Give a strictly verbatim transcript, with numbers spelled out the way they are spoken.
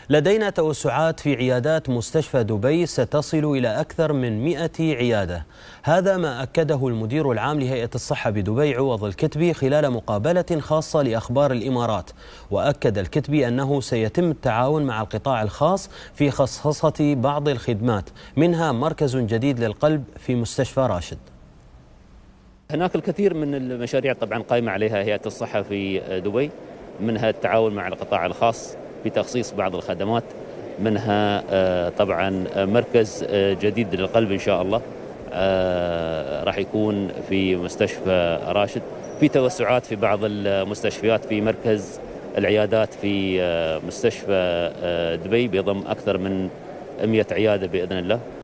لدينا توسعات في عيادات مستشفى دبي ستصل إلى أكثر من مئة عيادة. هذا ما أكده المدير العام لهيئة الصحة بدبي عوض الكتبي خلال مقابلة خاصة لأخبار الإمارات. وأكد الكتبي أنه سيتم التعاون مع القطاع الخاص في خصخصة بعض الخدمات، منها مركز جديد للقلب في مستشفى راشد. هناك الكثير من المشاريع طبعا قائمة عليها هيئة الصحة في دبي، منها التعاون مع القطاع الخاص في تخصيص بعض الخدمات، منها طبعا مركز جديد للقلب إن شاء الله راح يكون في مستشفى راشد، في توسعات في بعض المستشفيات، في مركز العيادات في مستشفى دبي بيضم أكثر من مئة عيادة بإذن الله.